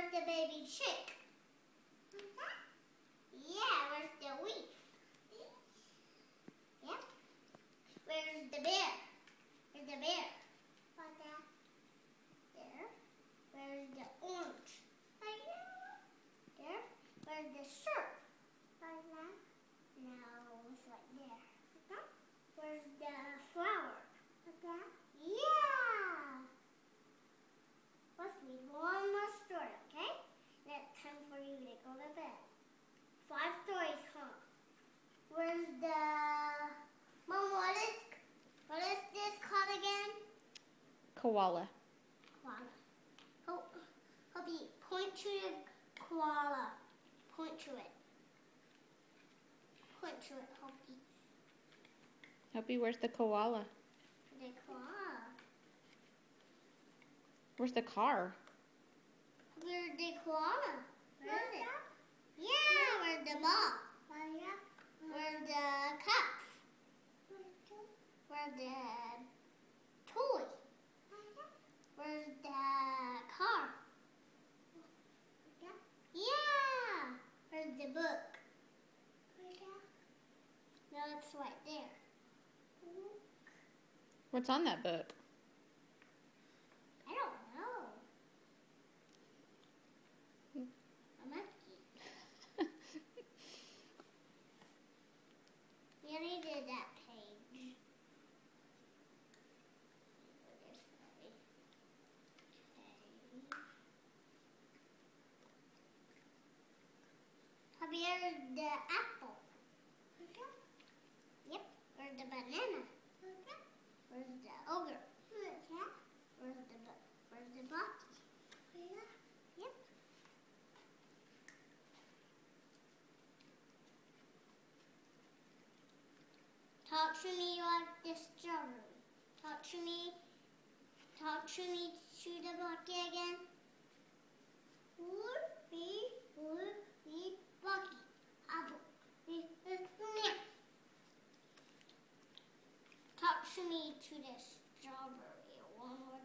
where's the baby chick? Yeah, where's the leaf? Yep. Where's the bear? Where's the bear? There. Where's the orange? There. Where's the shirt? No, it's right there. Where's the flower? Yeah! Let's read one more story, okay? Now it's time for you to go to bed. 5 stories, huh? Where's the... Mom, what is this called again? Koala. Koala. Hubby, point to the koala. Point to it. Point to it, Hubby. Hubby, where's the koala? The koala. Where's the car? Where's the koala? Where is it? Yeah, where's the ball? Where's the cups? Where's the toy? Where's the car? Yeah! Where's the book? No, it's right there. What's on that book? I don't know. A monkey. We already did that page. Here's the apple. Yep. Where's the banana? Where's the ogre? Where's the Bucky? Yep. Talk to me like the strawberry. Talk to me to the Bucky again. Bucky. Apple. Talk to me to the strawberry one more